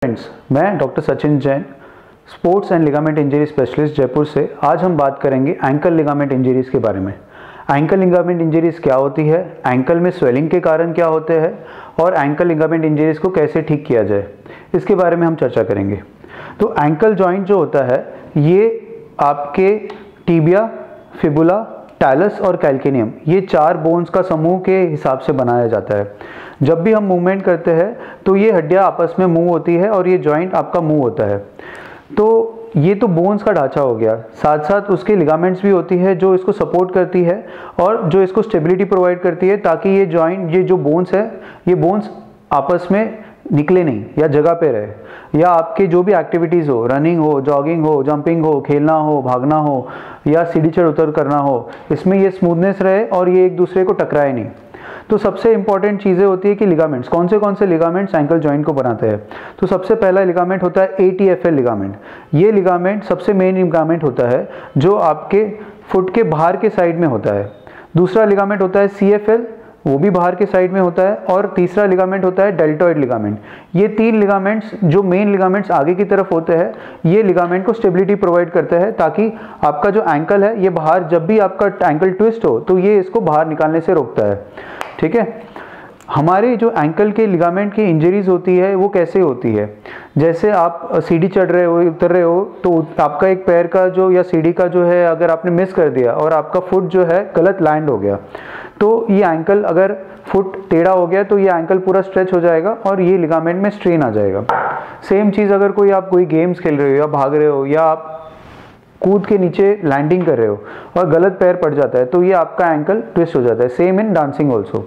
Friends, मैं doctor Sachin Jain, sports and ligament injury specialist Jaipur से। आज हम बात करेंगे एंकल लिगामेंट इंजरीज़ के बारे में। एंकल लिगामेंट इंजरीज़ क्या होती है, एंकल में स्वेलिंग के कारण क्या होते हैं और एंकल लिगामेंट इंजरीज़ को कैसे ठीक किया जाए, इसके बारे में हम चर्चा करेंगे। तो एंकल जॉइंट जो होता है ये आपके टीबिया, फिबुला, टैलस और कैल्केनियम, ये 4 बोन्स का समूह के हिसाब से बनाया जाता है। जब भी हम मूवमेंट करते हैं तो ये हड्डियाँ आपस में मूव होती है और ये जॉइंट आपका मूव होता है। तो ये तो बोन्स का ढांचा हो गया, साथ साथ उसके लिगामेंट्स भी होती है जो इसको सपोर्ट करती है और जो इसको स्टेबिलिटी प्रोवाइड करती है ताकि ये जॉइंट, ये जो बोन्स है, ये बोन्स आपस में निकले नहीं या जगह पे रहे, या आपके जो भी एक्टिविटीज़ हो, रनिंग हो, जॉगिंग हो, जंपिंग हो, खेलना हो, भागना हो या सीढ़ी चढ़ उतर करना हो, इसमें ये स्मूथनेस रहे और ये एक दूसरे को टकराए नहीं। तो सबसे इंपॉर्टेंट चीज़ें होती है कि लिगामेंट्स, कौन से लिगामेंट्स एंकल जॉइंट को बनाते हैं। तो सबसे पहला लिगामेंट होता है ATFL लिगामेंट। ये लिगामेंट सबसे मेन लिगामेंट होता है जो आपके फुट के बाहर के साइड में होता है। दूसरा लिगामेंट होता है CFL, वो भी बाहर के साइड में होता है। और तीसरा लिगामेंट होता है डेल्टॉइड लिगामेंट। ये 3 लिगामेंट्स जो मेन लिगामेंट्स आगे की तरफ होते हैं, ये लिगामेंट को स्टेबिलिटी प्रोवाइड करते हैं ताकि आपका जो एंकल है ये बाहर, जब भी आपका एंकल ट्विस्ट हो तो ये इसको बाहर निकालने से रोकता है। ठीक है। हमारे जो एंकल के लिगामेंट की इंजरीज होती है वो कैसे होती है, जैसे आप सीढ़ी चढ़ रहे हो, उतर रहे हो, तो आपका एक पैर का जो या सीढ़ी का जो है अगर आपने मिस कर दिया और आपका फुट जो है गलत लैंड हो गया, तो ये एंकल, अगर फुट टेढ़ा हो गया तो ये एंकल पूरा स्ट्रेच हो जाएगा और ये लिगामेंट में स्ट्रेन आ जाएगा। सेम चीज़ अगर कोई गेम्स खेल रहे हो या भाग रहे हो या आप कूद के नीचे लैंडिंग कर रहे हो और गलत पैर पड़ जाता है तो ये आपका एंकल ट्विस्ट हो जाता है। Same in dancing also.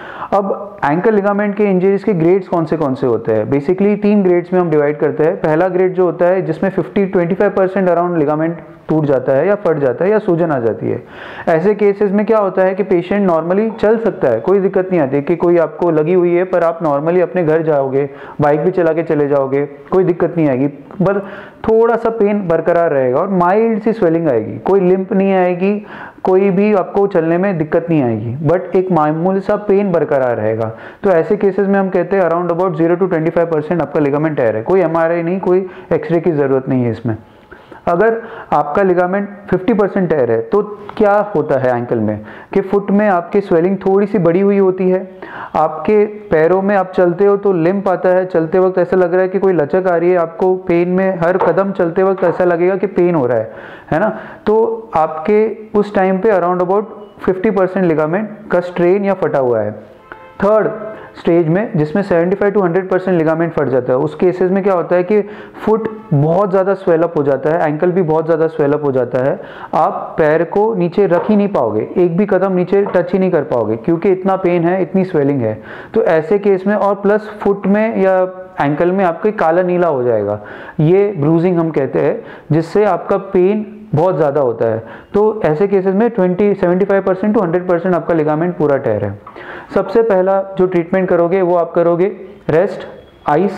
अब एंकल लिगामेंट के इंजरीज के ग्रेड्स कौन से होते हैं, बेसिकली 3 ग्रेड्स में हम डिवाइड करते हैं। पहला ग्रेड जो होता है जिसमें 25% अराउंड लिगामेंट टूट जाता है या फट जाता है या सूजन आ जाती है। ऐसे केसेस में क्या होता है कि पेशेंट नॉर्मली चल सकता है, कोई दिक्कत नहीं आती, कि कोई आपको लगी हुई है पर आप नॉर्मली अपने घर जाओगे, बाइक भी चला के चले जाओगे, कोई दिक्कत नहीं आएगी, पर थोड़ा सा पेन बरकरार रहेगा और माइल्ड सी स्वेलिंग आएगी, कोई लिम्प नहीं आएगी, कोई भी आपको चलने में दिक्कत नहीं आएगी, बट एक मामूली सा पेन बरकरार रहेगा। तो ऐसे केसेस में हम कहते हैं अराउंड अबाउट 0 to 25% आपका लिगामेंट टेयर है। कोई MRI नहीं, कोई एक्सरे की ज़रूरत नहीं है इसमें। अगर आपका लिगामेंट 50% टेयर है तो क्या होता है एंकल में कि फुट में आपके स्वेलिंग थोड़ी सी बड़ी हुई होती है, आपके पैरों में आप चलते हो तो लिम्प आता है, चलते वक्त ऐसा लग रहा है कि कोई लचक आ रही है, आपको पेन में हर कदम चलते वक्त ऐसा लगेगा कि पेन हो रहा है ना। तो आपके उस टाइम पे अराउंड अबाउट 50% लिगामेंट का स्ट्रेन या फटा हुआ है। थर्ड स्टेज में जिसमें 75 to 100% लिगामेंट फट जाता है, उस केसेस में क्या होता है कि फुट बहुत ज़्यादा स्वेलअप हो जाता है, एंकल भी बहुत ज़्यादा स्वेलअप हो जाता है, आप पैर को नीचे रख ही नहीं पाओगे, एक भी कदम नीचे टच ही नहीं कर पाओगे क्योंकि इतना पेन है, इतनी स्वेलिंग है। तो ऐसे केस में, और प्लस फुट में या एंकल में आपके काला नीला हो जाएगा, ये ब्रूजिंग हम कहते हैं, जिससे आपका पेन बहुत ज़्यादा होता है। तो ऐसे केसेस में 75% to 100% आपका लिगामेंट पूरा टेयर है। सबसे पहला जो ट्रीटमेंट करोगे वो आप करोगे रेस्ट, आइस,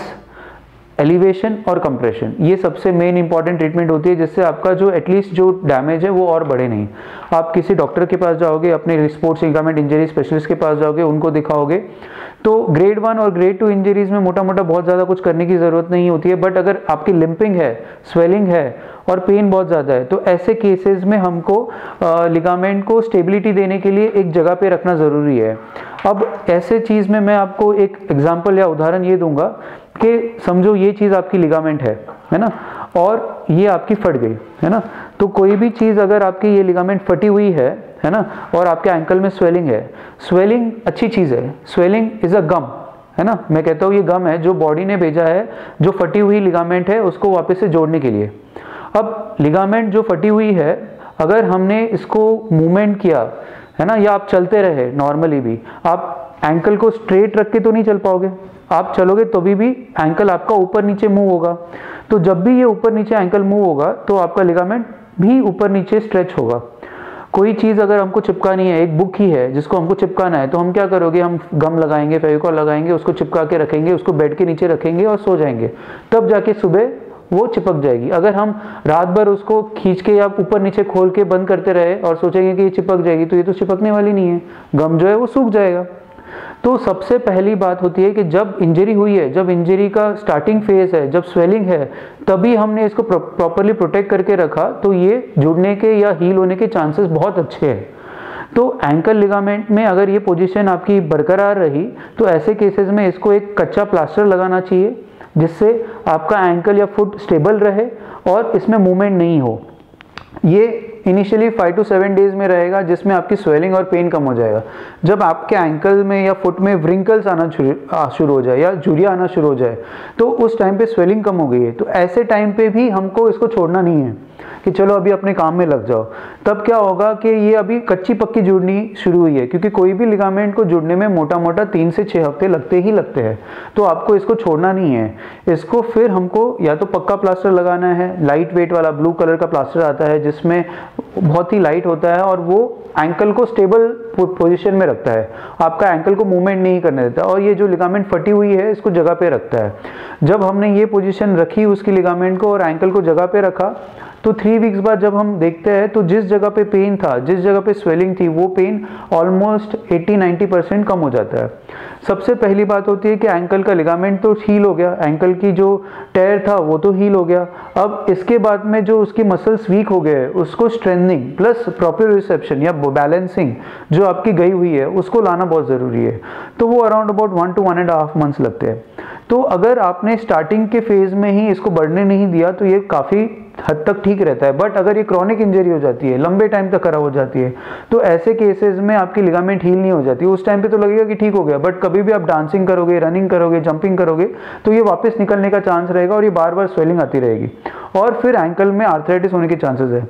एलिवेशन और कंप्रेशन। ये सबसे मेन इंपॉर्टेंट ट्रीटमेंट होती है जिससे आपका जो एटलीस्ट जो डैमेज है वो और बढ़े नहीं। आप किसी डॉक्टर के पास जाओगे, अपने स्पोर्ट्स लिगामेंट इंजरी स्पेशलिस्ट के पास जाओगे, उनको दिखाओगे। तो ग्रेड 1 और ग्रेड 2 इंजरीज में मोटा मोटा बहुत ज़्यादा कुछ करने की ज़रूरत नहीं होती है, बट अगर आपकी लिम्पिंग है, स्वेलिंग है और पेन बहुत ज़्यादा है तो ऐसे केसेस में हमको लिगामेंट को स्टेबिलिटी देने के लिए एक जगह पे रखना ज़रूरी है। अब ऐसे चीज़ में मैं आपको एक एग्जांपल या उदाहरण ये दूंगा कि समझो ये चीज़ आपकी लिगामेंट है ना, और ये आपकी फट गई, है ना। तो कोई भी चीज़ अगर आपकी ये लिगामेंट फटी हुई है ना, और आपके एंकल में स्वेलिंग है, स्वेलिंग अच्छी चीज़ है, स्वेलिंग इज़ अ गम, है ना। मैं कहता हूँ ये गम है जो बॉडी ने भेजा है, जो फटी हुई लिगामेंट है उसको वापस से जोड़ने के लिए। अब लिगामेंट जो फटी हुई है, अगर हमने इसको मूवमेंट किया, है ना, या आप चलते रहे नॉर्मली भी, आप एंकल को स्ट्रेट रख के तो नहीं चल पाओगे, आप चलोगे तो भी एंकल आपका ऊपर नीचे मूव होगा। तो जब भी ये ऊपर नीचे एंकल मूव होगा तो आपका लिगामेंट भी ऊपर नीचे स्ट्रेच होगा। कोई चीज़ अगर हमको चिपकानी है, एक बुक ही है जिसको हमको चिपकाना है, तो हम क्या करोगे, हम गम लगाएंगे, फेविकॉल लगाएंगे, उसको चिपका के रखेंगे, उसको बेड के नीचे रखेंगे और सो जाएंगे, तब जाके सुबह वो चिपक जाएगी। अगर हम रात भर उसको खींच के या ऊपर नीचे खोल के बंद करते रहे और सोचेंगे कि ये चिपक जाएगी, तो ये तो चिपकने वाली नहीं है, गम जो है वो सूख जाएगा, तो सबसे पहली बात होती है कि जब इंजरी हुई है, जब इंजरी का स्टार्टिंग फेज है, जब स्वेलिंग है, तभी हमने इसको प्रॉपरली प्रोटेक्ट करके रखा तो ये जुड़ने के या हील होने के चांसेस बहुत अच्छे हैं। तो एंकल लिगामेंट में अगर ये पोजीशन आपकी बरकरार रही तो ऐसे केसेस में इसको एक कच्चा प्लास्टर लगाना चाहिए, जिससे आपका एंकल या फुट स्टेबल रहे और इसमें मूवमेंट नहीं हो। ये इनिशियली 5 to 7 डेज में रहेगा, जिसमें आपकी स्वेलिंग और पेन कम हो जाएगा। जब आपके एंकल में या फुट में व्रिंकल्स आना शुरू हो जाए या झुर्रियाँ आना शुरू हो जाए तो उस टाइम पे स्वेलिंग कम हो गई है, तो ऐसे टाइम पे भी हमको इसको छोड़ना नहीं है कि चलो अभी अपने काम में लग जाओ। तब क्या होगा कि ये अभी कच्ची पक्की जुड़नी शुरू हुई है, क्योंकि कोई भी लिगामेंट को जुड़ने में मोटा मोटा 3 से 6 हफ्ते लगते हैं। तो आपको इसको छोड़ना नहीं है। इसको फिर हमको या तो पक्का प्लास्टर लगाना है, लाइट वेट वाला ब्लू कलर का प्लास्टर आता है जिसमें बहुत ही लाइट होता है और वो एंकल को स्टेबल पोजीशन में रखता है, आपका एंकल को मूवमेंट नहीं करने देता और ये जो लिगामेंट फटी हुई है इसको जगह पे रखता है। जब हमने ये पोजीशन रखी उसकी लिगामेंट को और एंकल को जगह पे रखा तो 3 वीक्स बाद जब हम देखते हैं तो जिस जगह पे पेन था, जिस जगह पे स्वेलिंग थी, वो पेन ऑलमोस्ट 80-90% कम हो जाता है। सबसे पहली बात होती है कि एंकल का लिगामेंट तो हील हो गया, एंकल की जो टेयर था वो तो हील हो गया। अब इसके बाद में जो उसकी मसल्स वीक हो गए उसको स्ट्रेंथनिंग प्लस प्रोप्रियोसेप्शन या बैलेंसिंग जो आपकी गई हुई है उसको लाना बहुत ज़रूरी है। तो वो अराउंड अबाउट 1 to 1.5 मंथ्स लगते हैं। तो अगर आपने स्टार्टिंग के फेज में ही इसको बढ़ने नहीं दिया तो ये काफ़ी हद तक ठीक रहता है। बट अगर ये क्रॉनिक इंजरी हो जाती है, लंबे टाइम तक खराब हो जाती है, तो ऐसे केसेस में आपकी लिगामेंट हील नहीं हो जाती। उस टाइम पे तो लगेगा कि ठीक हो गया, बट कभी भी आप डांसिंग करोगे, रनिंग करोगे, जंपिंग करोगे तो ये वापस निकलने का चांस रहेगा और ये बार बार स्वेलिंग आती रहेगी और फिर एंकल में आर्थराइटिस होने के चांसेस है।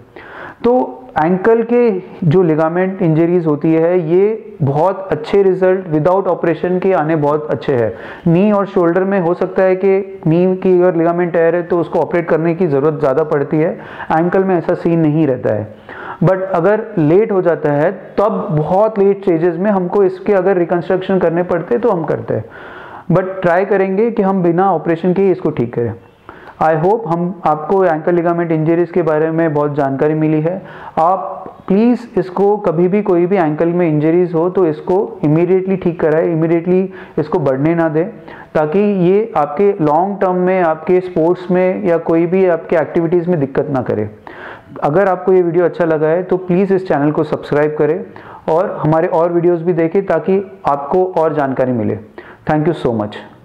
तो एंकल के जो लिगामेंट इंजरीज होती है ये बहुत अच्छे रिजल्ट विदाउट ऑपरेशन के आने बहुत अच्छे हैं। नी और शोल्डर में हो सकता है कि नी की अगर लिगामेंट टेयर है तो उसको ऑपरेट करने की ज़रूरत ज़्यादा पड़ती है, एंकल में ऐसा सीन नहीं रहता है। बट अगर लेट हो जाता है तब बहुत लेट स्टेजेस में हमको इसके अगर रिकंस्ट्रक्शन करने पड़ते हैं तो हम करते हैं, बट ट्राई करेंगे कि हम बिना ऑपरेशन के ही इसको ठीक करें। आई होप आपको एंकल लिगामेंट इंजरीज के बारे में बहुत जानकारी मिली है। आप प्लीज़ इसको कभी भी कोई भी एंकल में इंजरीज हो तो इसको इमीडिएटली ठीक कराएं, इमीडिएटली इसको बढ़ने ना दें, ताकि ये आपके लॉन्ग टर्म में आपके स्पोर्ट्स में या कोई भी आपके एक्टिविटीज़ में दिक्कत ना करे। अगर आपको ये वीडियो अच्छा लगा है तो प्लीज़ इस चैनल को सब्सक्राइब करें और हमारे और वीडियोज़ भी देखें ताकि आपको और जानकारी मिले। Thank you so much.